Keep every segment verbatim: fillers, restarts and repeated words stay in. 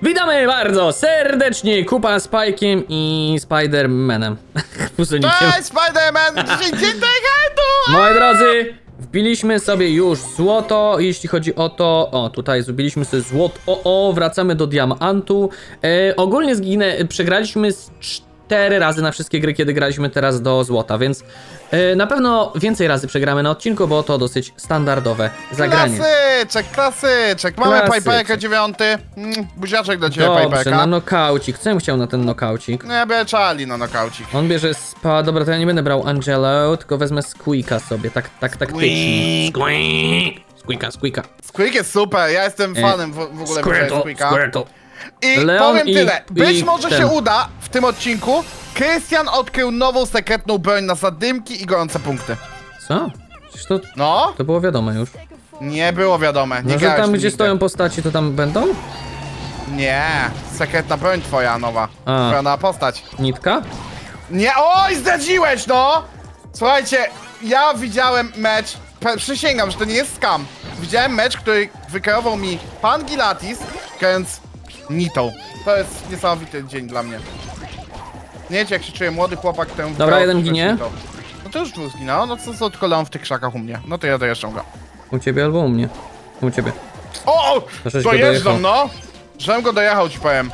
Witamy bardzo serdecznie, Kupa z Spike'iem i Spider-Manem. Cześć, Spider-Man! Dzień dobry! Moi drodzy, wbiliśmy sobie już złoto, jeśli chodzi o to... O, tutaj zbiliśmy sobie złoto, o, o, wracamy do diamantu. E, ogólnie zginę, przegraliśmy z cztery razy na wszystkie gry, kiedy graliśmy teraz do złota, więc e, na pewno więcej razy przegramy na odcinku, bo to dosyć standardowe zagranie. Klasyczek, klasyczek. Mamy Piperka dziewiąty. Mm, buziaczek dla ciebie, Dobrze, Piperka. na nokaucik. Co ja bym chciał na ten nokaucik? No ja biorę Charlie na nokaucik. On bierze spa... Dobra, to ja nie będę brał Angelo, tylko wezmę Squeaka sobie, tak, tak taktycznie. Squeak! Squeaka, Squeaka. Squeak jest super, ja jestem fanem w, w ogóle Squirtle, Squeaka. Squirtle. I Leon powiem i- tyle, być i może ten. się uda w tym odcinku. Krystian odkrył nową sekretną broń na zadymki i gorące punkty. Co? Przecież to, No, to było wiadome już. nie było wiadome. Nie No, że grałeś tam, tu gdzie nigdy. stoją postaci, to tam będą? Nie, sekretna broń twoja nowa. A. Twoja nowa postać. Nitka? Nie, oj, zdradziłeś, no! Słuchajcie, ja widziałem mecz, pe- przysięgam, że to nie jest scam. Widziałem mecz, który wykreował mi pan Gilatis, grając Nitą. To jest niesamowity dzień dla mnie. Nie wiecie, jak się czuje młody chłopak, który... Dobra, jeden ginie. No to już dwóch zginął, no co, co tylko Leon w tych krzakach u mnie. No to ja dojeżdżam go. U ciebie albo u mnie? U ciebie. O, o! To żeś go Dojeżdżam, dojechał. no! Żem go dojechał, ci powiem.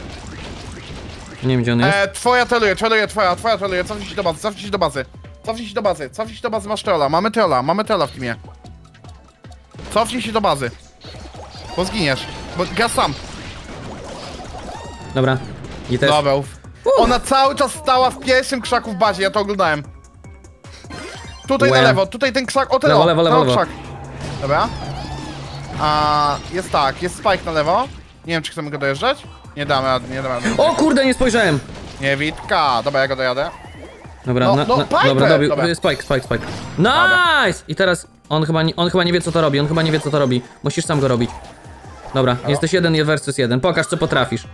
Nie wiem, gdzie on jest. E, twoja teluje, teluje, twoja, twoja teluje, cofnij się do bazy, cofnij się do bazy. Cofnij się do bazy, cofnij się do bazy, masz trolla, mamy trolla, mamy trolla w teamie. Cofnij się do bazy. Bo zginiesz, bo gaz sam. Dobra. I też. Dobra, uf. Ona cały czas stała w pierwszym krzaku w bazie, ja to oglądałem. Tutaj Łe. na lewo, tutaj ten krzak, o ten Lewo, o, lewo, lewo, ten lewo. krzak. Dobra. A jest tak, jest spike na lewo. Nie wiem, czy chcemy go dojeżdżać? Nie damy, rady, nie damy. rady. O kurde, nie spojrzałem! Nie, Witka, dobra, ja go dojadę. Dobra, No, na, no, na, Piper! dobra, dobił. Dobra. Spike, spike, spike. Nice! I teraz on chyba, nie, on chyba nie wie, co to robi, on chyba nie wie, co to robi. Musisz sam go robić. Dobra, jesteś jeden versus jeden. Pokaż, co potrafisz.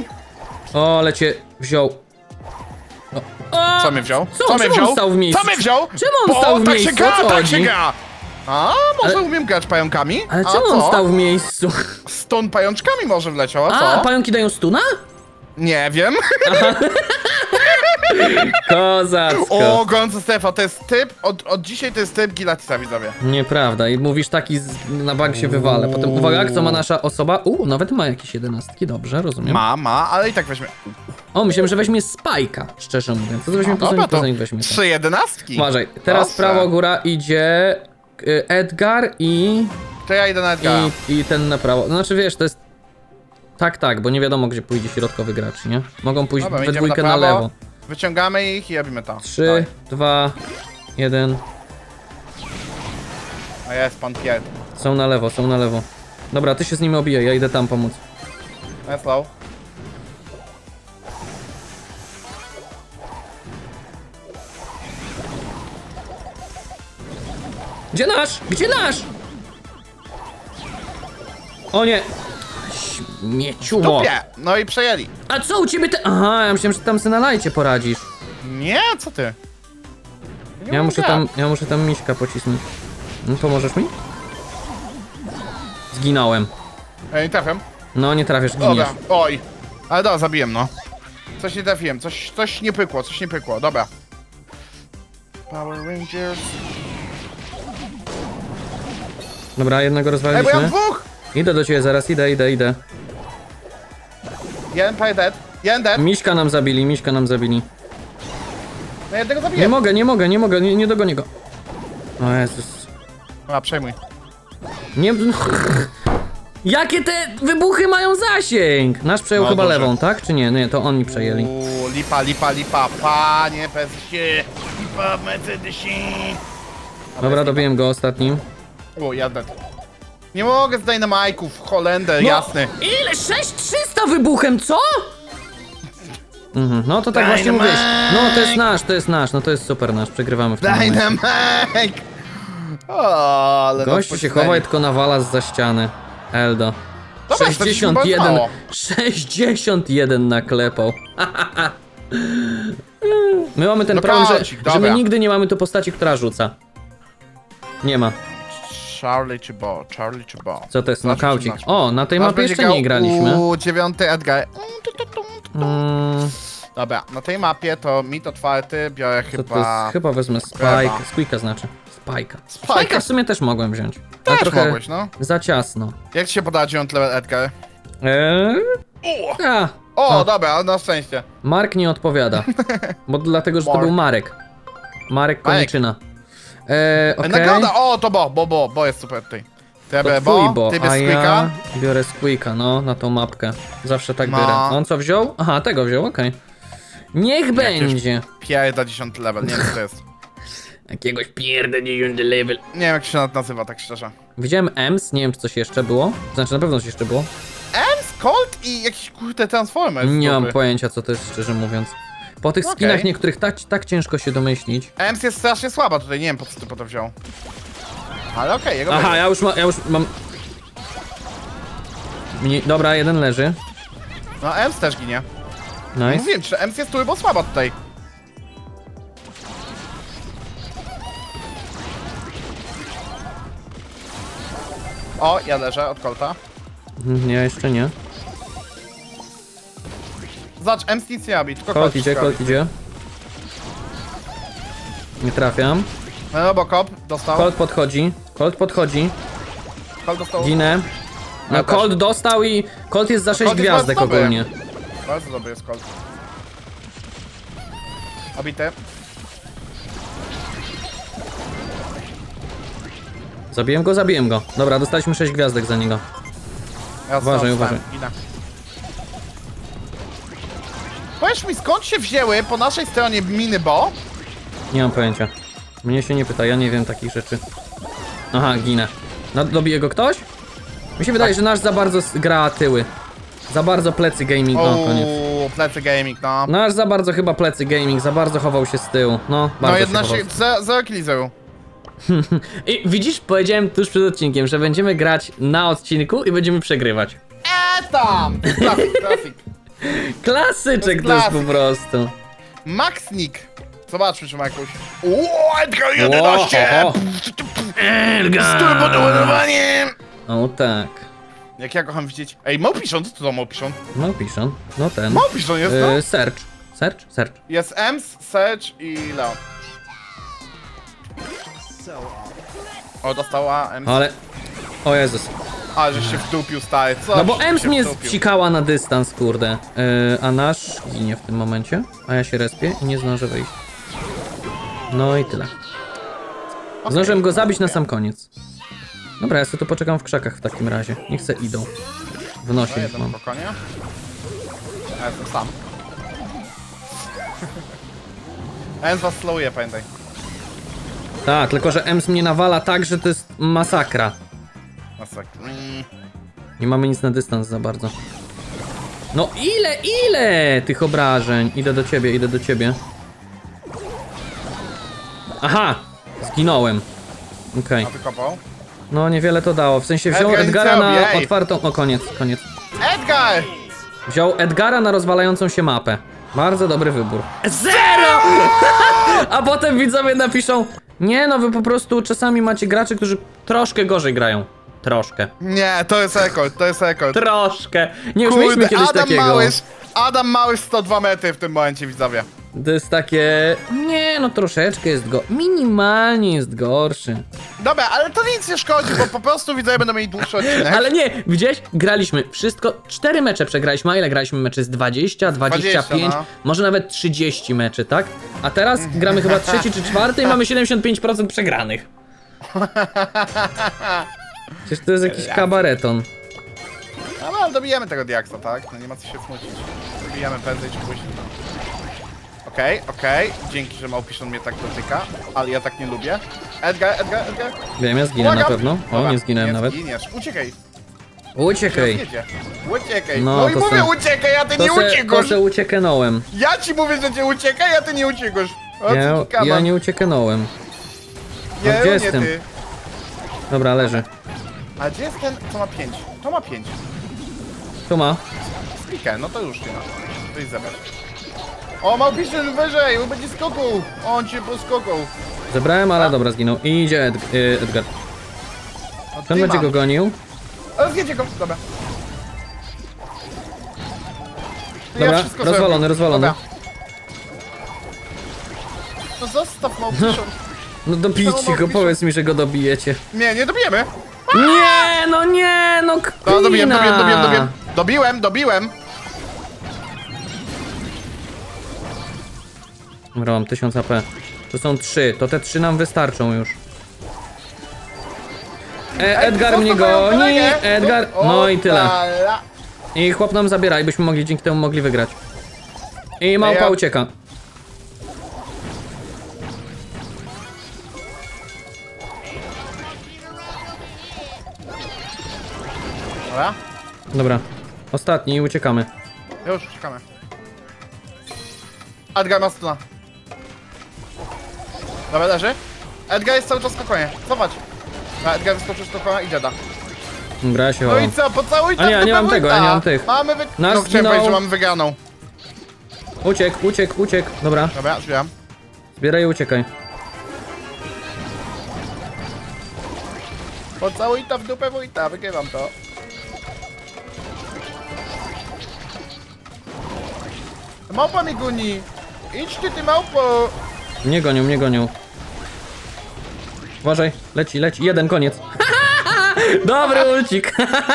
O, ale cię wziął. O, o, Co mnie wziął? Co, Co mnie czemu on wziął? stał w miejscu? Co mnie wziął? Czemu on Bo stał w tak miejscu? się gra, O co tak chodzi? się gra! A, może Ale- umiem grać pająkami? Ale A czemu co? on stał w miejscu? Stąd pajączkami może wleciał, a A, co? pająki dają stuna? Nie wiem. Kozacko. O, gorąca strefa, to jest typ, od, od dzisiaj to jest typ Gilatisa, widzowie. Nieprawda, i mówisz taki z, na bank się wywalę. Potem uwaga, co ma nasza osoba? U, nawet ma jakieś jedenastki, dobrze, rozumiem. Ma, ma, ale i tak weźmie. O, myślałem, że weźmie Spike'a, szczerze mówiąc. Co to weźmie No poza dobra, nim, to poza nim weźmie. trzy jedenastki. Uważaj, teraz Proszę. prawo góra idzie y, Edgar i, To ja idę na Edgara. i, i ten na prawo. Znaczy wiesz, to jest... Tak, tak, bo nie wiadomo, gdzie pójdzie środkowy gracz, nie? Mogą pójść Dobra, we idziemy dwójkę na na, prawo. lewo. Wyciągamy ich i robimy to. Trzy, dwa, jeden. A jest pan Piet. Są na lewo, są na lewo. Dobra, ty się z nimi obijaj, ja idę tam pomóc. Jest low. Gdzie nasz? Gdzie nasz? O nie! Śmieciumo! Tupie! No i przejęli. A co u ciebie te... Aha, ja myślałem, że tam sobie na lajcie poradzisz. Nie, co ty? Nie Ja mam muszę jak. tam, ja muszę tam miśka pocisnąć. No, pomożesz mi? Zginąłem. Ja nie trafiam. No, nie trafisz, giniesz. Dobra, oj. Ale dobra, zabiłem, no. Coś nie trafiłem, coś, coś nie pykło, coś nie pykło, dobra. Power Rangers. Dobra, jednego Ej, bo ja mam rozwaliliśmy. dwóch! Idę do ciebie zaraz, idę, idę, idę. Jeden prawie dead, jeden dead. Miśka nam zabili, miśka nam zabili. No jednego Nie zabiję. mogę, nie mogę, nie mogę, nie, nie dogonię go. O Jezus. Dobra, przejmuj. Nie... Jakie te wybuchy mają zasięg? Nasz przejął No, chyba dobrze. lewą, tak? Czy nie? Nie, to oni przejęli. Uuu, lipa, lipa, lipa, panie Mercedesie. Lipa, Mercedesie. Dobra, dobiłem go ostatnim. O, ja dead. Nie mogę z dynamajków, Holender, jasny. Ile? sześć trzysta wybuchem, co? Mhm, no to tak właśnie Dynamite! mówisz. No to jest nasz, to jest nasz, no to jest super nasz, przegrywamy w tym momencie. Dynamite! O, ale Gościu nas się pocisnęli. chowa i tylko nawala zza ściany. Eldo. Dobra, sześćdziesiąt jeden, to ci mało. sześćdziesiąt jeden naklepał. My mamy ten No problem, że, kocik, że my dobra. nigdy nie mamy tu postaci, która rzuca. Nie ma. Charlie czy Bo? Charlie czy Bo? Co to jest Zobaczmy, nokaucik? zobaczmy. O, na tej Nasz mapie będzie jeszcze grał nie graliśmy. U dziewiąty Edgar. Mm, Dobra, na tej mapie to mit otwarty, biorę co to jest? chyba... Chyba wezmę Spike. Chyba. Spike'a znaczy. Spike'a. Spike'a. Spike'a w sumie też mogłem wziąć. Ale Też trochę mogłeś, no. za ciasno. Jak ci się podoba dziewiąty level Edgar? Eee? O, A, o O. dobra, na szczęście. Mark nie odpowiada. Bo dlatego, że to Mark. był Marek. Marek Koniczyna. Eee, okej. Nagroda, o to Bo, Bo, Bo, Bo jest super tutaj. To ja To biorę twój Bo, Bo, ty a bierz ja Squeaka. biorę Squeaka, no, na tą mapkę. Zawsze tak No. biorę. On co wziął? Aha, tego wziął, okej. Niech będzie. Pierda dziesiąty level, nie wiem co to jest. Jakiegoś pierdę dziesiąty level. Nie wiem jak się to nazywa, tak szczerze. Widziałem Ems, nie wiem czy coś jeszcze było. Znaczy na pewno coś jeszcze było. Ems, Colt i jakiś kurde Transformer. Nie mam dobry. pojęcia co to jest, szczerze mówiąc. Po tych Okej. skinach niektórych tak, tak ciężko się domyślić. Ems jest strasznie słaba tutaj, nie wiem po co ty po to wziął. Ale okej, jego Aha, będzie. ja już, ma, ja już mam... Mniej, dobra, jeden leży. No Ems też ginie. Nice. Mówiłem, że Ems jest turbo słaba tutaj. O, ja leżę od Colta. Mhm, ja jeszcze nie. Zobacz, Ems nic nie robi, tylko Colt Colt idzie, robi. Colt idzie. Nie trafiam. No Robocop dostał. Colt podchodzi. Colt podchodzi. Colt dostał. Ginę. No Ja też. Colt dostał i Colt jest za sześć Colt jest gwiazdek bardzo dobry. ogólnie. Bardzo dobry jest Colt. Obity. Zabiłem go, zabiłem go. Dobra, dostaliśmy sześć gwiazdek za niego. Ja Uważaj, stąd uważaj. stałem, ginę. Powiedz mi, skąd się wzięły po naszej stronie miny Bo? Nie mam pojęcia. Mnie się nie pyta, ja nie wiem takich rzeczy. Aha, ginę. No, dobije go ktoś? Mi się wydaje, że nasz za bardzo s- gra tyły. Za bardzo plecy gaming, no koniec. Ooo, plecy gaming, no. Nasz za bardzo chyba plecy gaming, za bardzo chował się z tyłu. No, bardzo No się jedna chował. się, za, za killi zero. I widzisz, powiedziałem tuż przed odcinkiem, że będziemy grać na odcinku i będziemy przegrywać. E tam! Klasik, klasik. Klasyczek To to jest jest po klasyk. prostu. Maxnik. Zobaczmy, czy ma jakąś... Uuu, Edgar jedenaście! Ło, ho, ho. Z turbodoładowaniem! O tak. Jak ja kocham widzieć... Ej, Małpiszon, co to za Małpiszon? No piszą, no ten. Małpiszon jest, no? Yy, search. Search? Search. Jest Ems, Sedge i Leon. O, dostała Ems. Ale... O Jezus. Ale żeś się wtupił, stary, co? No bo żeś Ems się mnie wtupił? zpsikała na dystans, kurde. Yy, a nasz ginie w tym momencie. A ja się respię i nie zdążę wyjść. No i tyle. Okej. Zdążyłem go zabić na sam koniec. Dobra, ja sobie tu poczekam w krzakach w takim razie. Niech se idą. W nosie No, ich jeden mam. spokojnie. Ja jestem sam. Ems was slowuje, pamiętaj. Tak, tylko że Ems mnie nawala tak, że to jest masakra. Masakra. Mm. Nie mamy nic na dystans za bardzo. No ile, ile tych obrażeń? Idę do ciebie, idę do ciebie. Aha! Zginąłem. Okej. A wykopał? No niewiele to dało. W sensie wziął Edgar, nic Edgara nie na robi, ej. otwartą... O, koniec, koniec. Edgar! Wziął Edgara na rozwalającą się mapę. Bardzo dobry wybór. Zero! A potem widzowie napiszą: nie no, wy po prostu czasami macie graczy, którzy troszkę gorzej grają. Troszkę. Nie, to jest rekord, to jest rekord. Troszkę. Nie, już mieliśmy kiedyś Adam takiego. Małysz, Adam Małysz sto dwa metry w tym momencie, widzowie. To jest takie... Nie no, troszeczkę jest go... Minimalnie jest gorszy. Dobra, ale to nic nie szkodzi, bo po prostu widzowie będą mieli dłuższy odcinek. Ale nie, widziałeś? Graliśmy wszystko... Cztery mecze przegraliśmy, a ile graliśmy meczy? Z dwadzieścia, dwadzieścia pięć, dwadzieścia, no. może nawet trzydzieści meczy, tak? A teraz gramy chyba trzeci czy czwarty i mamy siedemdziesiąt pięć procent przegranych. Przecież to jest jakiś kabareton. No, ale dobijemy tego diaksa, tak? No nie ma co się smucić. Dobijemy prędzej czy później. Okej, okej. Dzięki, że Małpiszon mnie tak dotyka, ale ja tak nie lubię. Edgar, Edgar, Edgar. Wiem, ja zginę Uwaga! na pewno. O, Dobra, nie zginąłem nie nawet. Zginiesz. Uciekaj. Uciekaj. Jedzie. Uciekaj. No, No, i to mówię se- uciekaj, a ty To nie se, to uciekasz. se uciekenąłem. Ja ci mówię, że cię uciekaj, a ty nie uciekasz. O, Ja, co ci kaman? ja nie uciekenąłem. Nie, gdzie nie jestem? ty. Dobra, leży. A gdzie jest ten, co ma pięć? To ma pięć. Tu ma. Spikę, no to już nie ma. To jest zobacz. O, Małpiszon wyżej, on będzie skokał. On cię poskokał. Zebrałem, ale dobra, zginął. I idzie Ed y, Edgar. Ten będzie go gonił. Ale zjedzie go, dobra. No Dobra, ja wszystko rozwalony, zrobię. rozwalony. Dobra. No zostaw małpiszą. No dobijcie go, powiedz mi, że go dobijecie. Nie, nie dobijemy. Nie, no nie, no kpina. No dobiłem, dobiłem, dobiłem, dobiłem. Dobiłem, dobiłem. Dobra, mam tysiąc A P. To są trzy, to te trzy nam wystarczą już. E, Edgar Ej, mnie zostaw moją goni, kolegę. Edgar, O, no i tyle. tala. I chłop nam zabiera i byśmy mogli dzięki temu mogli wygrać. I małpa Ja- ucieka. Dobra, Dobra, ostatni i uciekamy. już czekamy. Edgar ma stuna. Dobra, leży. Edgar jest cały czas na konie. Zobacz. A Edgar wyskoczył z konia i dziada. Dobra, ja się No chowam. i co, pocałuj A nie, tam nie mam tego, ja nie mam tych. Mamy wy... Nasz No chciałem zginął. powiedzieć, że mamy wygraną. Uciekł, uciekł, uciekł. Dobra, Dobra, zbieram. zbieraj i uciekaj. Pocałuj tam w dupę wójta, wygrywam to. Małpa mi goni. Idź ty, ty małpo. Nie gonią, nie gonią. Uważaj, leci, leci. Jeden, koniec. Dobry ulcik.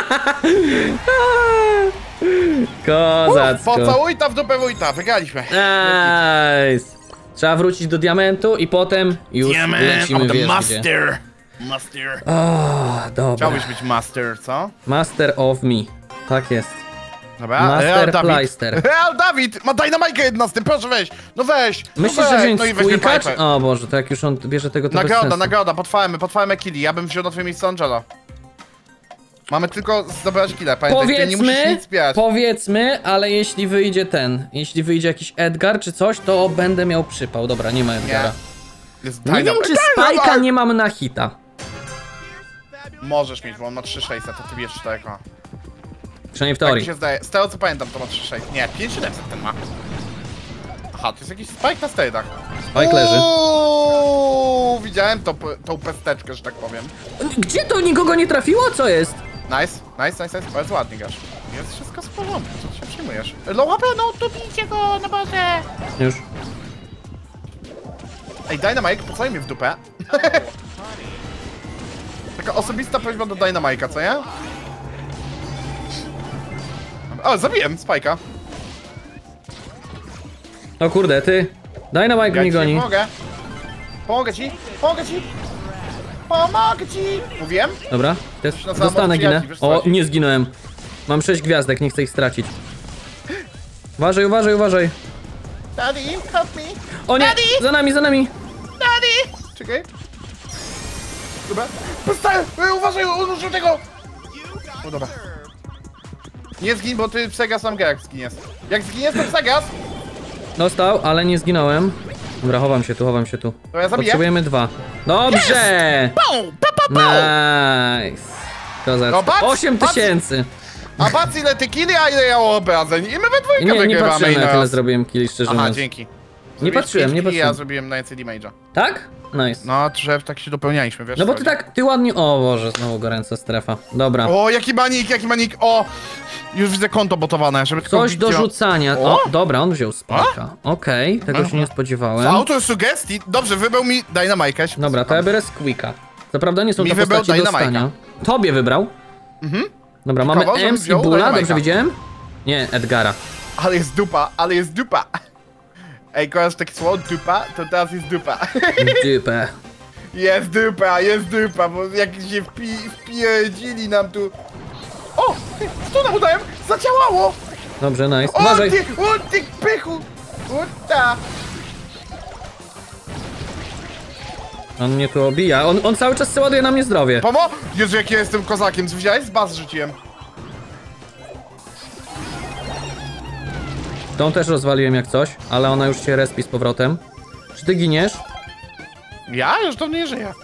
Kozacko. Pocałuj tam w dupę wójta, wygraliśmy. Nice. Trzeba wrócić do diamentu i potem już lecimy, wiesz gdzie. master. Master. O, dobra. Chciałbyś być master, co? Master of me. Tak jest. Dobra, Master Real Dawid. Pleister. Real Dawid! Ma dynamajkę jedna z tym, proszę weź! No weź! No Myślisz, weź. że wziąć No i weźmie squeaka, Piper. czy... O Boże, to jak już on bierze tego, to bez Nagroda, sensu. nagroda, potwajmy, potwajmy killi. Ja bym wziął na twoje miejsce Angela. Mamy tylko zdobywać killa, pamiętaj, ty nie musisz Powiedzmy, nic zbierać. powiedzmy, ale jeśli wyjdzie ten, jeśli wyjdzie jakiś Edgar czy coś, to będę miał przypał. Dobra, nie ma Edgara. Jest Nie, wiem, dynam- czy Dynamite! Spike'a nie mam na hita. Możesz mieć, bo on ma trzy sześćset, to ty wiesz czterech ma. Przynajmniej w Tak mi teorii. się zdaje. Z tego co pamiętam, to ma trzy sześćset. Nie, pięć siedemset ten ma. Aha, to jest jakiś spike na stejdach. Spike leży. Uuu, widziałem to, tą pesteczkę, że tak powiem. Gdzie to nikogo nie trafiło? Co jest? Nice, nice, nice, nice, bardzo ładnie gasz. Jest wszystko w porządku, co ty się przyjmujesz? Low H P, no to bijcie go, no Boże! Już. Ej, Dynamite, pocaj mnie w dupę. Taka osobista prośba do Dynamite'a, co nie? O, zabiłem Spike'a. O kurde, ty. Dynamite Ja mnie ci goni. pomogę. Pomogę ci, pomogę ci. Pomogę ci! Mówiłem? Dobra, też Już na samym dostanę, ginę. przyjaciół, wiesz co O, chodzi. nie zginąłem. Mam sześć gwiazdek, nie chcę ich stracić. Uważaj, uważaj, uważaj. Daddy, help me. O nie, Daddy! za nami, za nami. Daddy! Czekaj. Dobra. Postań! Uważaj, on użył tego! O, dobra. Nie zgin, bo ty Psegas nam jak zginiesz. Jak zginiesz, to Psegas! Dostał, ale nie zginąłem. Dobra, chowam się tu, chowam się tu. To ja zabiję. Potrzebujemy dwa. Dobrze! Pum! Pa, pa, pa. Nice. Kozacko. No, patrz, osiem patrz. tysięcy. A patrz ile ty killi, a ile ja obrażeń. I my we dwójkę Nie, nie wygrywamy patrzyłem i na na tyle raz. zrobiłem killi, szczerze Aha, mówiąc. dzięki. Nie Zrobiłeś patrzyłem, pięć nie killi, patrzyłem. Ja zrobiłem najwięcej damage'a. Tak? Nice. No, że tak się dopełnialiśmy, wiesz No bo co ty chodzi. tak, ty ładnie... O Boże, znowu gorąca strefa. Dobra. O, jaki manik, jaki manik, o! Już widzę konto botowane, żeby tylko Coś do widział- rzucania. O! O, dobra, on wziął spaka. Okej, tego się nie spodziewałem. Autosugestii? Dobrze, wybrał mi Dynamite'a. Dobra, to ja biorę Squeaka. Co prawda nie są Mi to wybrał postaci do Dynamite'a. stania. Tobie wybrał? Mhm. Dobra, mamy Kawałek Ems i wziął Bula, Dynamite'a. dobrze widziałem? Nie, Edgara. Ale jest dupa, ale jest dupa. Ej, kojarzysz takie słowo dupa? To teraz jest dupa. Dypę. Jest dupa, jest dupa, bo jak się wpi, wpierdzili nam tu... O! Co nam udałem? Zadziałało! Dobrze, nice. O Uważaj. ty, o ty pychu! Uta! On mnie tu obija. On, on cały czas chce ładuje na mnie zdrowie. Pomo? Jezu, jak ja jestem kozakiem, co widziałeś? Z baz rzuciłem. Tą też rozwaliłem jak coś, ale ona już się respi z powrotem. Czy ty giniesz? Ja? Już to nie żyję.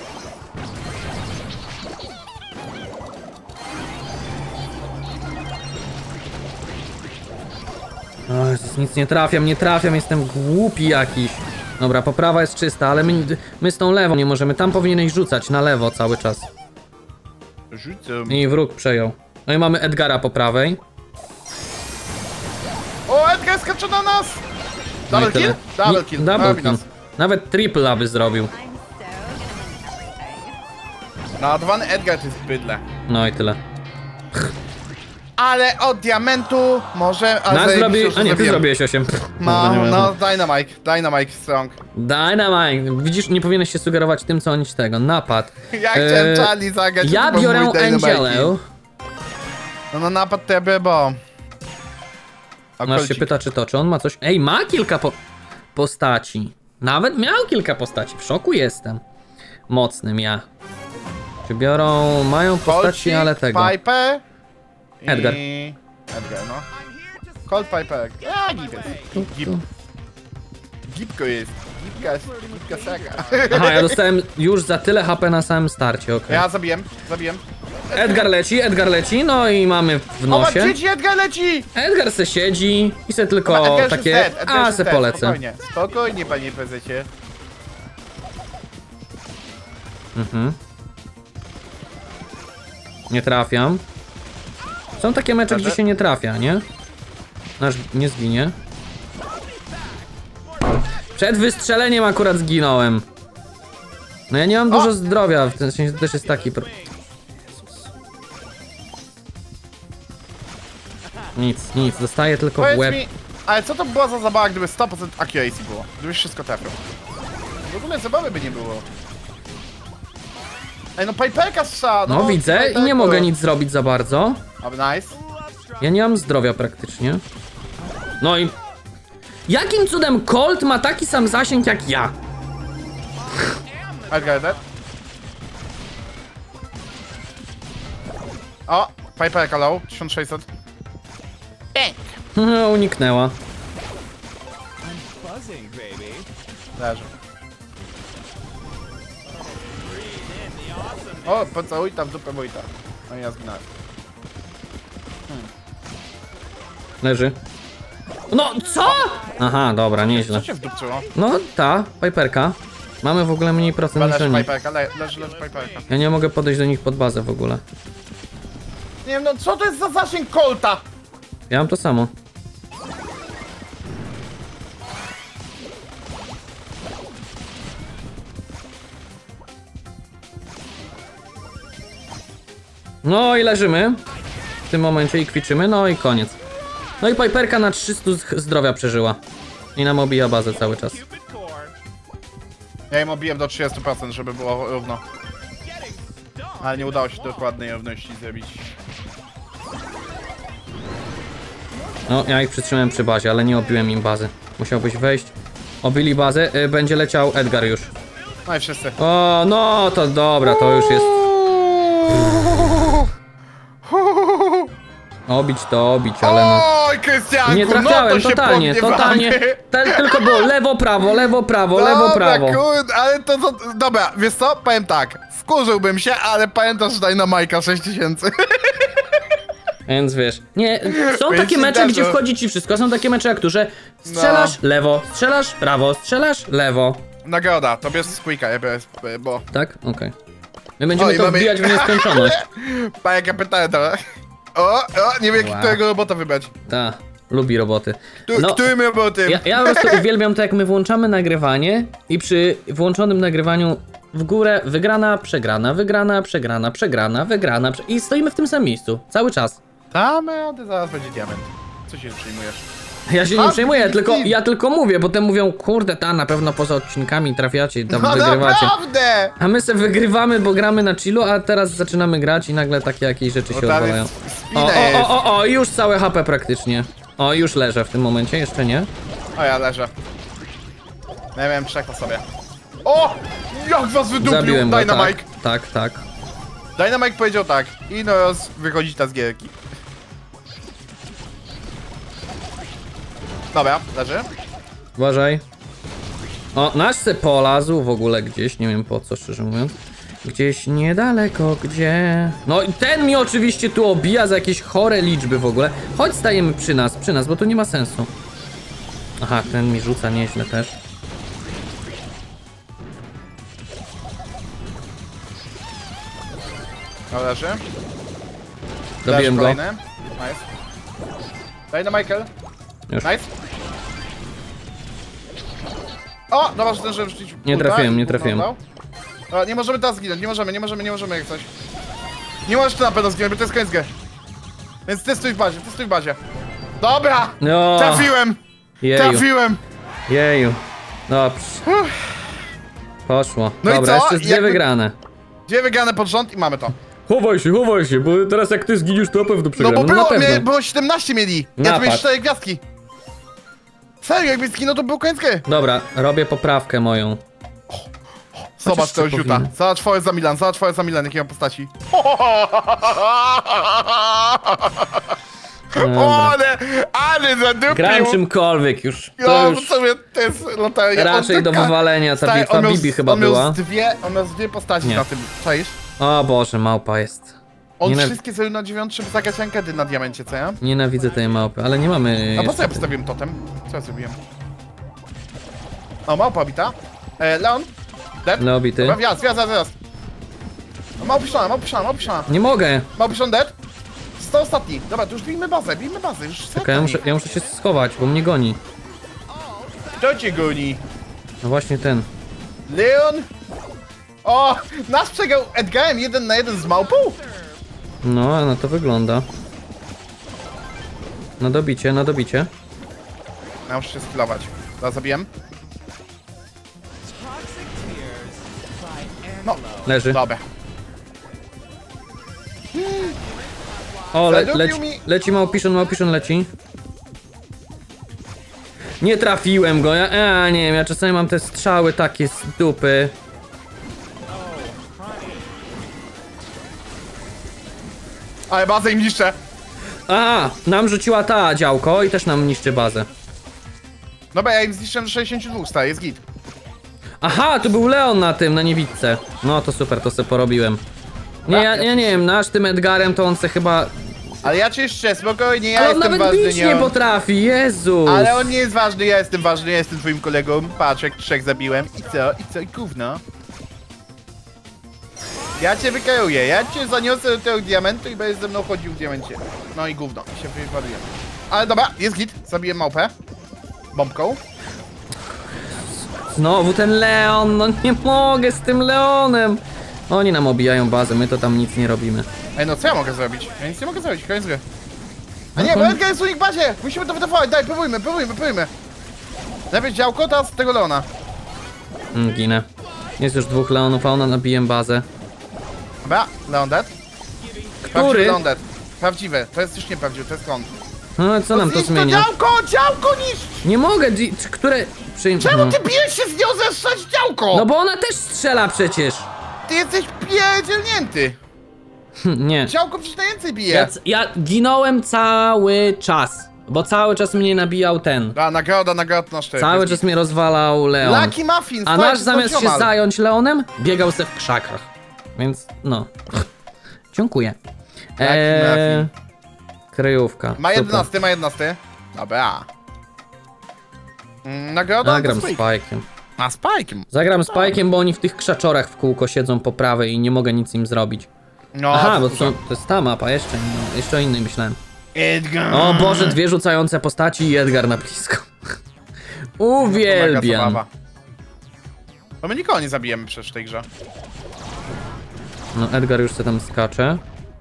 O Jezus, nic nie trafiam, nie trafiam, jestem głupi jakiś. Dobra, poprawa jest czysta, ale my, my z tą lewą nie możemy. Tam powinieneś rzucać, na lewo cały czas. Rzucę. I wróg przejął. No i mamy Edgara po prawej. O, Edgar skacze na nas! No i Double tyle. kill? Double Nie- kill. Double Robi kill. nas. Nawet triple aby zrobił. Naładowany Edgar to jest bydle. No i tyle. Ale od diamentu może... A Nas zajebiście, zrobi... że A nie, ty zrobiłem. zrobiłeś osiem. No, nie no, Dynamite. Dynamite strong. Dynamite. Widzisz, nie powinieneś się sugerować tym, co nic tego. Napad. Ja chciałem Eee, Charlie zagrać. Ja to był biorę mój Dynamite. Angelę. No, no napad to ja biorę, bo... Nasz się pyta, czy to, czy on ma coś... Ej, ma kilka po... postaci. Nawet miał kilka postaci. W szoku jestem. Mocnym ja. Czy biorą... Mają postaci, Colcik, ale tego. Piper i... Edgar. Edgar, no. Colt Piper. A, gip jest. Gip. Gipko jest. Gipka jest. Gipka seka. Aha, ja dostałem już za tyle H P na samym starcie, okej. Ja zabijem, zabijem. Edgar leci, Edgar leci, no i mamy w O, nosie. dzieci, Edgar leci! Edgar se siedzi i se tylko Dobra, Edgar takie... jest dead, Edgar A, jest se dead. polecę. Spokojnie, spokojnie, panie prezesie. Mhm. Nie trafiam. Są takie mecze, gdzie się nie trafia, nie? Nasz nie zginie. Przed wystrzeleniem akurat zginąłem. No ja nie mam dużo zdrowia, w tym sensie to też jest taki pro... Nic, nic, dostaję tylko w Powiedz łeb. mi, ale co to była za zabawa, gdyby sto procent accuracy było? Gdybyś wszystko trafił. W ogóle zabawy by nie było. Ej, no Piperka strzała, No widzę i nie Piperko. mogę nic zrobić za bardzo. Aby nice. Ja nie mam zdrowia praktycznie. No i... Jakim cudem Colt ma taki sam zasięg jak ja? Edgar dead. O, Piperka low, tysiąc sześćset. Uniknęła. Leży. O, pocałuj tam w dupę Wojta. No i ja zginąłem. Leży. No co? Aha, dobra, nieźle. Co cię wdupczyło? No ta, Piperka. Mamy w ogóle mniej procent niż Leży oni. Piperka, le leży, leży Piperka. Ja nie mogę podejść do nich pod bazę w ogóle. Nie wiem, no co to jest za zasięg Colta? Ja mam to samo. No i leżymy. W tym momencie i kwiczymy, no i koniec. No i Piperka na trzysta zdrowia przeżyła. I nam obija bazę cały czas. Ja im obiłem do trzydziestu procent, żeby było równo. Ale nie udało się dokładnej równości zrobić. No, ja ich przytrzymałem przy bazie, ale nie obiłem im bazy. Musiałbyś wejść. Obili bazę, y, będzie leciał Edgar już. No i wszyscy. O, no to dobra, to już jest. Obić to obić, ale no. Oj, Krystianku, Nie trafiałem, no to totalnie, się totalnie. Te, tylko było lewo, prawo, lewo, prawo, Dobra, lewo, prawo. Kurde, ale to, to, dobra, wiesz co, powiem tak, wkurzyłbym się, ale pamiętasz Dynamite'a sześć tysięcy. Więc wiesz, nie, są Więc takie ci mecze, gdzie dadzą. wchodzi ci wszystko, są takie mecze, jak tu, że strzelasz lewo, strzelasz prawo, strzelasz lewo. Nagroda, to bierz Squeaka, ja biorę, sp- bo... Tak? Okej. My będziemy O, i to mamy- wbijać w nieskończoność. Pa, jak ja pytałem teraz. O, o, nie wiem, Wow. którego robota wybrać. Ta, lubi roboty. Tu, No, Którym robotem? ja, ja po prostu uwielbiam to, jak my włączamy nagrywanie i przy włączonym nagrywaniu w górę wygrana, przegrana, wygrana, przegrana, przegrana, wygrana prze... i stoimy w tym samym miejscu, cały czas. Tam, ale zaraz będzie diament. Co się przyjmujesz? Ja się A, nie przejmuję, team. tylko, ja tylko mówię, potem mówią, kurde, ta na pewno poza odcinkami trafiacie i tam No wygrywacie. naprawdę! A my se wygrywamy, bo gramy na chillu, a teraz zaczynamy grać i nagle takie jakieś rzeczy Bo się tam odwalają. jest O, spina o, jest. o, o, o, już całe H P praktycznie. O, już leżę w tym momencie, jeszcze nie. O, ja leżę. Ja miałem przekaz sobie. O! Jak was wydupił Zabiłem go, tak, Dynamite! tak, tak. Dynamite powiedział tak. Inos wychodzi ta z gierki. Dobra, leży. Uważaj. O, nasz se polazł w ogóle gdzieś, nie wiem po co, szczerze mówiąc. Gdzieś niedaleko, gdzie... No i ten mi oczywiście tu obija za jakieś chore liczby w ogóle. Chodź, stajemy przy nas, przy nas, bo to nie ma sensu. Aha, ten mi rzuca nieźle też. No leży. Dobiłem go. Kolejny. Nice. Daj na Michael. Już. Nice. O, dobra, że zdążyłem rzucić. Nie ulta trafiłem, i nie ulta trafiłem. dał. Dobra, nie możemy teraz zginąć, nie możemy, nie możemy, nie możemy jak coś. Nie możesz tu na pewno zginąć, bo to jest koniec gry. Więc testuj w bazie, testuj w bazie. Dobra! No. Trafiłem! Jeju. Trafiłem! Jeju. Dobrze. Poszło. No i Dobra, co? jeszcze dwie Jakby- wygrane. Dwie wygrane pod rząd i mamy to. Chowaj się, chowaj się, bo teraz jak ty zginiesz, to na pewno No przegramy. bo No, na było, pewno. mie, było siedemnaście mieli. Ja tu Napad. miałem cztery gwiazdki. Serio, jakby zginął, to był koniec gry. Dobra, robię poprawkę moją. Zobacz tego ziuta. powinien. Zobacz Forest za Milan, zobacz Forest za Milan, jakie mam postaci. Dobra. ale, ale zadupił. Grałem czymkolwiek już. To No, już sobie to jest loteria. raczej On do taka- wywalenia. Ta Stary, bitwa on miał- Bibi chyba on miał była. z Dwie, on miał z dwie postaci Nie. na tym, czaisz? O Boże, małpa jest. On Nienaw- wszystkie zrobił na dziewiątym, żeby zagrać ankety na diamencie, co ja? Nienawidzę tej małpy, ale nie mamy. A po co ja jeszcze- postawiłem totem? Co ja zrobiłem? O, małpa bita. E, Leon? Dead? Leobity. Dobra, wjazd, wjazd, wjazd. O, małpiszona, małpiszona, małpiszona. Nie mogę. Małpiszon dead? sto ostatni. Dobra, to już bijmy bazę, bijmy bazę, już Czekaj, ja muszę, ja muszę się schować, bo mnie goni. Kto cię goni? No właśnie ten. Leon? O, nasz przegrał Edgarem jeden na jeden z małpą? No, a na to wygląda. Na dobicie, na dobicie. Ja muszę się skillować. Teraz zabijem. No, Leży. dobra. O, le, Zadupił leci, mi- leci małpiszon, małpiszon leci. Nie trafiłem go, ja, ja nie wiem, ja czasami mam te strzały takie z dupy. Ale bazę im niszczę. Aha, nam rzuciła ta działko i też nam niszczy bazę. Dobra, ja im zniszczyłem do sześćdziesięciu dwóch, stary, jest git. Aha, tu był Leon na tym, na niewidce. No to super, to sobie porobiłem. Nie, ja, ja nie wiem, nasz tym Edgarem to on se chyba... Ale ja cię jeszcze, spokojnie, ja Ale on jestem nawet ważny, bić nie nie on. potrafi, Jezus! Ale on nie jest ważny, ja jestem ważny, ja jestem twoim kolegą. Patrz, jak trzech zabiłem. I co? I co? I gówno? Ja cię wykaruję, ja cię zaniosę do tego diamentu i będziesz ze mną chodził w diamencie. No i gówno, i się wyładuje. Ale dobra, jest git, zabiję małpę. Bombką. Znowu ten Leon, no nie mogę z tym Leonem! Oni nam obijają bazę, my to tam nic nie robimy. Ej, no co ja mogę zrobić? Ja nic nie mogę zrobić, koniec gry. A nie, No to- bo Edgar jest u nich w bazie! Musimy to wydawać, daj, próbujmy, próbujmy, próbujmy. Najpierw działko, teraz tego Leona. Mm, ginę. Jest już dwóch Leonów, a ona nabiję bazę. Dobra, Leon dead. Prawdziwy Który? Leon dead. Prawdziwy, to jest już nieprawdziwy, to jest klon. No co nam to Zniszcz zmienia? działko, działko niszcz! Nie mogę, G- czy- które... Przyjm... Czemu no. ty bijesz się z nią zestrzać działko? no bo ona też strzela przecież! Ty jesteś pierdzielnięty. Hm, nie. Działko przecież najwięcej bije. Ja, ja ginąłem cały czas, bo cały czas mnie nabijał ten. A, nagroda, nagroda na cztery. Cały czas mnie rozwalał Leon. Lucky Muffin, A stoi, nasz to zamiast się ziomal. zająć Leonem, biegał se w krzakach. Więc no. Dziękuję. Eee, kryjówka. Ma Super. jedenasty, ma jedenasty. Dobra. Mm, Nagroda Zagram to z Spike. Spike'iem. A, Spike'em. Zagram z Spike'iem, bo oni w tych krzaczorach w kółko siedzą po prawej i nie mogę nic im zrobić. No, Aha, to bo dużo. to, to jest ta mapa, jeszcze, inna, jeszcze o innej myślałem. Edgar. O Boże, dwie rzucające postaci i Edgar na blisko. Uwielbiam. Bo my nikogo nie zabijemy przecież w tej grze. No Edgar już se tam skacze.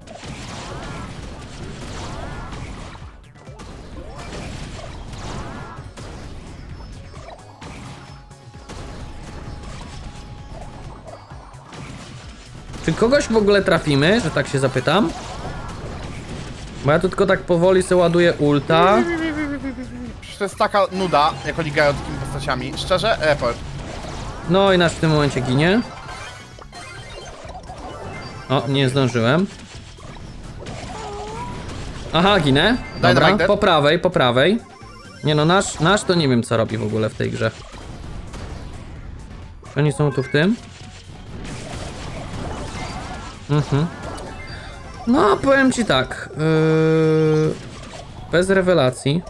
Czy kogoś w ogóle trafimy, że tak się zapytam? Bo ja tu tylko tak powoli se ładuję ulta. Przecież to jest taka nuda, jak oni grają takimi postaciami. Szczerze, report. No i nasz w tym momencie ginie. O, nie zdążyłem. Aha, ginę. Dobra, Dynamite. po prawej, po prawej. Nie no, nasz, nasz to nie wiem co robi w ogóle w tej grze. Oni są tu w tym? Mhm. No, powiem ci tak. Yy... Bez rewelacji.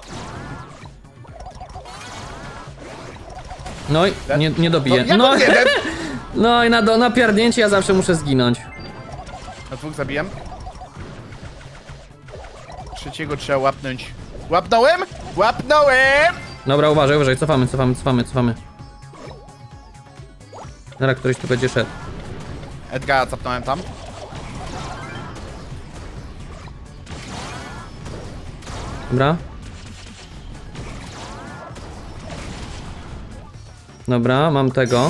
No i nie, nie dobiję. No, No, jak on jeden? no i na, do, na pierdnięcie ja zawsze muszę zginąć. Na dwóch zabiłem. Trzeciego trzeba łapnąć. Łapnąłem? Łapnąłem! Dobra, uważaj, uważaj, cofamy, cofamy, cofamy, cofamy. Teraz któryś tu będzie szedł. Edgara capnąłem tam. Dobra. Dobra, mam tego.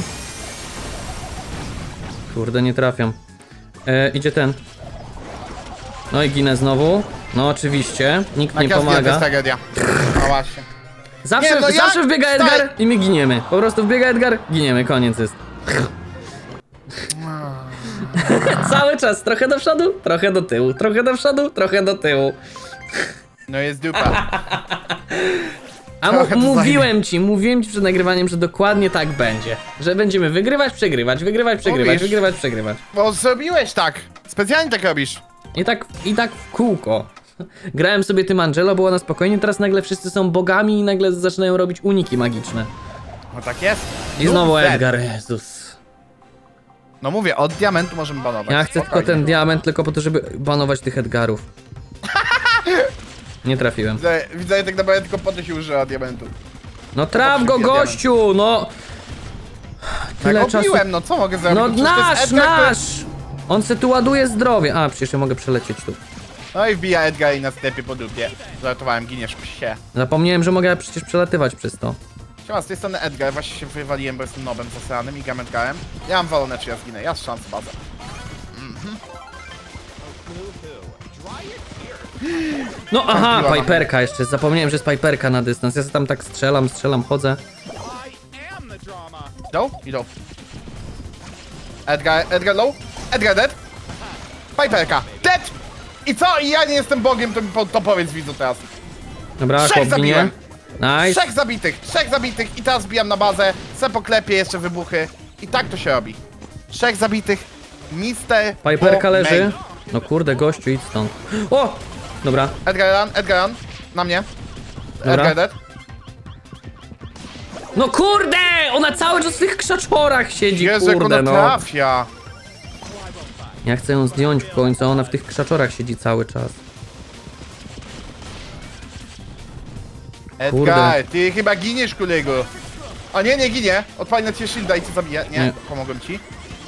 Kurde, nie trafiam. E, idzie ten. No i ginę znowu. No oczywiście, nikt nie Jak ja zginę, to pomaga. jest tragedia. No właśnie. Zawsze, Nie, no zawsze jak? wbiega Stary. Edgar i my giniemy. Po prostu wbiega Edgar, giniemy, koniec jest. Cały czas, trochę do przodu, trochę do tyłu, trochę do przodu, trochę do tyłu. No jest dupa. A mu Trochę to mówiłem ci, mówiłem ci przed nagrywaniem, że dokładnie tak będzie. Że będziemy wygrywać, przegrywać, wygrywać, przegrywać, Mówisz. wygrywać, przegrywać. Bo zrobiłeś tak. Specjalnie tak robisz. I tak, i tak w kółko. Grałem sobie tym Angelo, było na spokojnie, teraz nagle wszyscy są bogami i nagle zaczynają robić uniki magiczne. No tak jest. I znowu Lub Z. Edgar, Jezus. No mówię, od diamentu możemy banować. Ja chcę tylko Spokojnie. ten diament tylko po to, żeby banować tych Edgarów. Nie trafiłem. Widzę, widzę tak naprawdę tylko po to się używa diamentu. No traf go, Potrzebuję gościu, no! Tyle Tak czasu. obiłem, no co mogę zrobić? No Przecież to jest nasz, Edgar, który- nasz! On se tu ładuje zdrowie. A, przecież ja mogę przelecieć tu. No i wbija Edgar i na sklepie po dupie. Żartowałem, giniesz psie. Zapomniałem, że mogę przecież przelatywać przez to. Siema, z tej strony Edgar, właśnie się wywaliłem, bo jestem nobem zasranym i gam Edgarem. Ja mam walone, czy ja zginę, ja strzelam z bazę. No aha, Wbiła na Piperka jeszcze. Zapomniałem, że jest Piperka na dystans. Ja sobie tam tak strzelam, strzelam, chodzę. Idą? Idą. Edgar, Edgar low? Edgar dead? Piperka, dead! I co? I ja nie jestem Bogiem, to, mi po- to powiedz widzu teraz. Dobra, Trzech chłop ginie. zabiłem. Nice. Trzech zabitych, trzech zabitych i teraz bijam na bazę, se poklepię jeszcze wybuchy. I tak to się robi. Trzech zabitych, mister Piperka leży. Main. No kurde, gościu, idź stąd. O! Dobra, Edgar run, Edgar run. Na mnie. Dobra. Edgar dead. no kurde! Ona cały czas w tych krzaczorach siedzi, Jezu, jak kurde ona no. trafia. Ja chcę ją zdjąć w końcu, a ona w tych krzaczorach siedzi cały czas. Edgar, ty chyba giniesz, kolego. A nie, nie ginie. Odpali na ciebie shielda i cię zabije. Nie, Nie. pomogłem ci.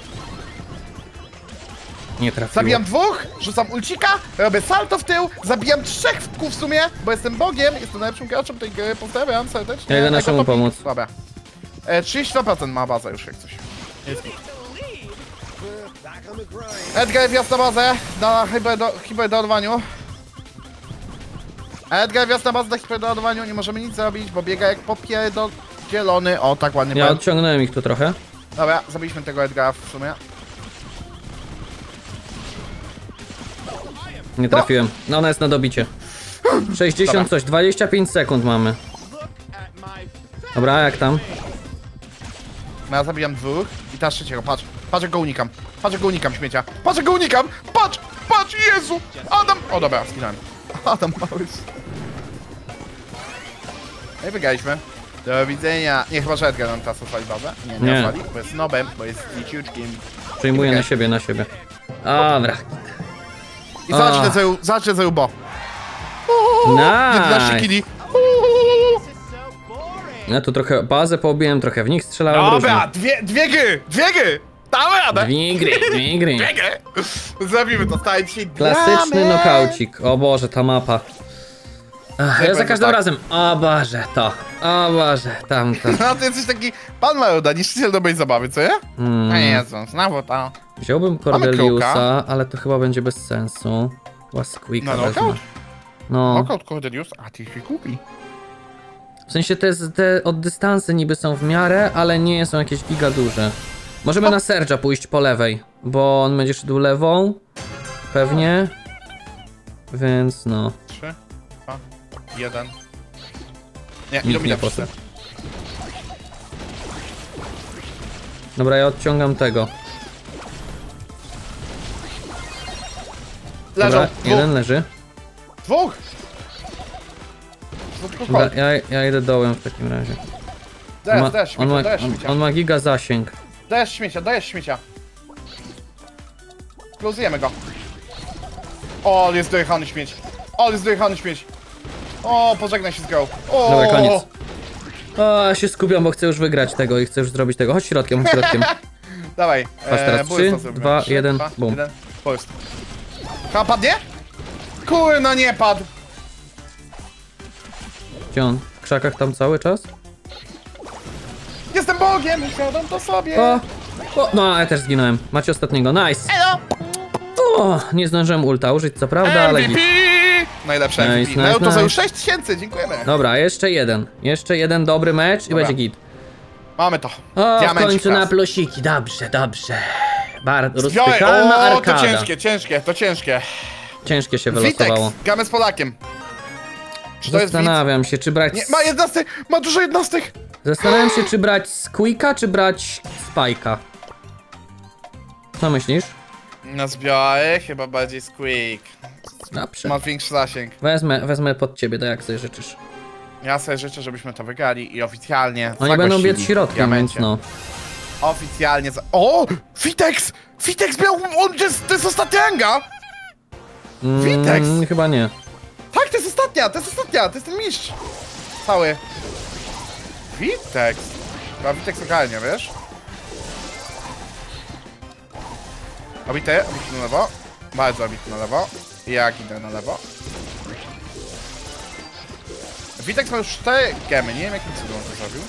Nie trafiło. Zabijam dwóch, rzucam ulcika, robię salto w tył, zabijam trzech w kół w sumie, bo jestem Bogiem, jestem najlepszym graczem tej gry, pozdrawiam serdecznie. Ja idę Eko naszemu topik. pomóc. Dobra. E, trzydzieści dwa procent ma baza już jak coś. Jest git. Edgar wjazd na bazę, na hybrido, hybrydoładowaniu. Edgar wjazd na bazę na hybrydoładowaniu, nie możemy nic zrobić, bo biega jak popierdolony. O, tak ładnie Ja powiem. odciągnąłem ich tu trochę. Dobra, zabiliśmy tego Edgara w sumie. Nie trafiłem. No ona jest na dobicie. sześćdziesiąt Dobra. coś, dwadzieścia pięć sekund mamy. Dobra, jak tam? No ja zabijam dwóch i teraz trzeciego, patrz. Patrz jak go unikam. Patrz jak go unikam, śmiecia. Patrz jak go unikam! Patrz! Patrz! Jezu! Adam! O dobra, zginąłem. Adam mały. No i wygraliśmy. Do widzenia. Nie, chyba że Edgar nam teraz oswali bazę. Nie, nie, Nie. oswali, bo jest nobem, bo jest liciuczkim. Przejmuję Okej. na siebie, na siebie. Dobra. I zobacz, A. ile zrobił, zobacz, ile zrobił bo. jedenaście Nice. killi. Ja tu trochę bazę poobiłem, trochę w nich strzelałem Dobra, różnie. dwie, dwie gry! Dwie gry! Damy radę! Dwie gry, dwie gry. Dwie gry! Zrobimy to, stanie dzisiaj Klasyczny gramy. nokaucik. O Boże, ta mapa. Ach, ja za będzie każdym tak. razem. O Boże, to. O Boże, tamto. No to jesteś taki pan Maruda, niszczyciel dobrej zabawy, co nie? Mm. A Jezu, znowu to. Wziąłbym Cordeliusa, ale to chyba będzie bez sensu. Łaskwika No, wezmę. knockout? No, Knockout Cordelius? A ty się kupi. w sensie te, te od dystansy niby są w miarę, ale nie są jakieś giga duże. Możemy na Serge'a pójść po lewej, bo on będzie szedł lewą. Pewnie. Więc no. Trzy, dwa, jeden. Nie, Nikt idą mi nie na wszyscy. poszedł. Dobra, ja odciągam tego. Leżą, Dobra, dwóch, jeden leży. dwóch! Dwóch tylko Dobra, kolt. ja, ja idę dołem w takim razie. On Dajesz, ma, dajesz on, śmiecia, ma, dajesz on, śmiecia. on ma giga zasięg. Dajesz śmiecia, dajesz śmiecia. Kluzujemy go. O, jest dojechany śmieć. O, jest dojechany śmieć. O, pożegnaj się z go. O. Dobra, koniec. O, ja się skupiam, bo chcę już wygrać tego i chcę już zrobić tego. Chodź środkiem, chodź środkiem. Dawaj. Patrz teraz, boost trzy, zrobimy. dwa, Trzy, jeden, dwa, bum. jeden, boost. Chyba padnie? Kurna, nie padł. Gdzie on? W krzakach tam cały czas? Jestem Bogiem, usiadam to sobie. O! O! No, ja też zginąłem. Macie ostatniego, nice! Elo. O! Nie zdążyłem ulta użyć, co prawda, ale M V P! git. Najlepsze Nice, M V P. nice, No to za nice. już sześć tysięcy, dziękujemy. Dobra, jeszcze jeden. Jeszcze jeden dobry mecz i Dobra. będzie git. Mamy to. O, w Diamencik końcu raz. na plusiki. Dobrze, dobrze. Bardzo Biorę. rozpychalna O, to arkada. ciężkie, ciężkie, to ciężkie. Ciężkie się Witex, wylosowało. gramy z Polakiem. Czy to jest widz? Zastanawiam się, czy brać... Nie, ma jednostek, ma dużo jednostek. Zastanawiam się, czy brać Squeaka, czy brać Spike'a. Co myślisz? Na zbiory chyba bardziej Squeak. Dobrze. Ma większy zasięg. Wezmę, wezmę pod ciebie, tak jak sobie życzysz. Ja sobie życzę, żebyśmy to wygrali i oficjalnie Oni będą zagościli biec w środkiem, więc diamencie. no. Oficjalnie za... O! Witex! Witex miał... On jest, to jest ostatnia ranga! Witex! Mm, chyba nie. Tak, to jest ostatnia, to jest ostatnia, to jest ten mistrz. Cały. Witex. Chyba Witex ogarnia, wiesz? Obity, obity na lewo. Bardzo obity na lewo. Jak idę na lewo. Witex ma już cztery gemy, nie wiem jakim cudem on to zrobił.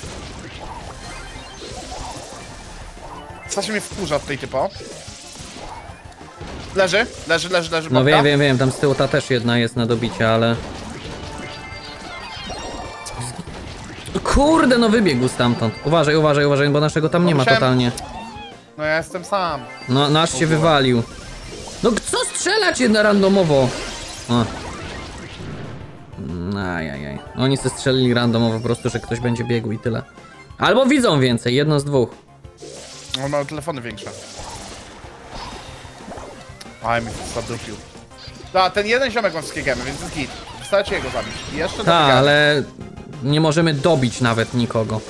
Strasznie mnie wkurza od tej typo. Leży, leży, leży, leży. No babka. wiem, wiem, wiem, tam z tyłu ta też jedna jest na dobicie, ale... Kurde, no wybiegł stamtąd. Uważaj, uważaj, uważaj, bo naszego tam nie ma musiałem- totalnie. No ja jestem sam. No, nasz się wywalił. No co strzelać jedna randomowo? O. Ajajaj. Oni se strzelili randomowo po prostu, że ktoś będzie biegł i tyle. Albo widzą więcej, jedno z dwóch. On ma telefony większe. Aj, mi to zadupił. Da, ten jeden ziomek ma wszystkie gemy, więc jest git. Wystarczy jego zabić. I jeszcze Tak, dobijamy. ale nie możemy dobić nawet nikogo.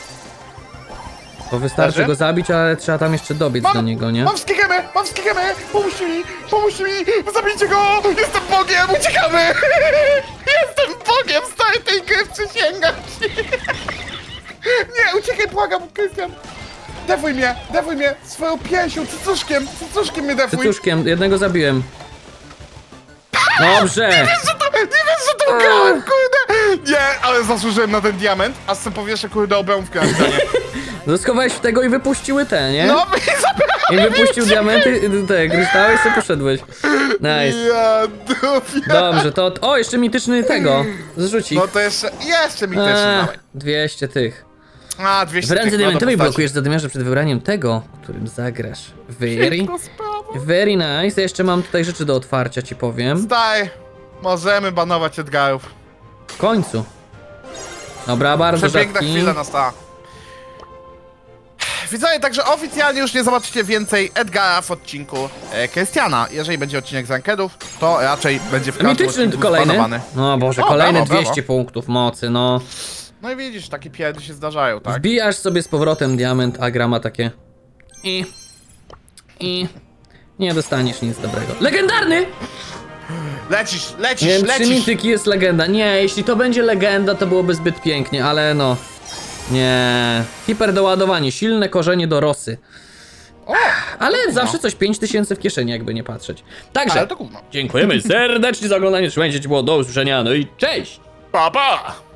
Bo wystarczy Leży? go zabić, ale trzeba tam jeszcze dobiec Mam, do niego, nie? Mam wszystkie gemy, mam wszystkie gemy! Pomóżcie mi, pomóżcie mi! Zabijcie go! Jestem Bogiem, uciekamy! Jestem Bogiem, stary tej gry, przysięgam ci! Nie, uciekaj, błagam, Krystian! Defuj mnie, defuj mnie swoją pięścią, cycuszkiem, cycuszkiem mnie defuj! Cycuszkiem, jednego zabiłem. Dobrze! Nie wiesz, że to, nie wiesz, że to grałem, kurde! Nie, ale zasłużyłem na ten diament, a z tym powieszę, kurde, obramówkę na ścianie. Zaskowałeś w tego i wypuściły te, nie? No, i I wypuścił diamenty, te kryształy i sobie poszedłeś. Nice. Ja dupię. Dobrze, to... O, jeszcze mityczny tego. Zrzuci. No to jeszcze, jeszcze mi też Eee, dawaj. dwieście tych. A, dwieście W ręce tych, no to diamentowej postaci. blokujesz zadymiarze przed wybraniem tego, którym zagrasz. Very, Szybko sprawa. very nice. Ja jeszcze mam tutaj rzeczy do otwarcia, ci powiem. Staj, możemy banować Edgarów. W końcu. Dobra, bardzo Przepiękna rzadki. chwila nastała. Widzowie, także oficjalnie już nie zobaczycie więcej Edgara w odcinku e, Krystiana. Jeżeli będzie odcinek z rankedów, to raczej będzie w każdym Mityczny odcinku kolejny. zbanowany. No Boże, O, kolejne brawo, brawo. dwieście punktów mocy, no. No i widzisz, takie pierdy się zdarzają, tak? Wbijasz sobie z powrotem diament, a gra ma takie... I... I... Nie dostaniesz nic dobrego. Legendarny! Lecisz, Nie lecisz, wiem, trzy lecisz! mityki jest legenda. Nie, jeśli to będzie legenda, to byłoby zbyt pięknie, ale no... Nie... Hiperdoładowanie, silne korzenie do rosy. O, Ale zawsze coś pięć tysięcy w kieszeni, jakby nie patrzeć. Także... ale to gówno. Dziękujemy serdecznie za oglądanie, trzymajcie się, było do usłyszenia, no i cześć! Pa, pa!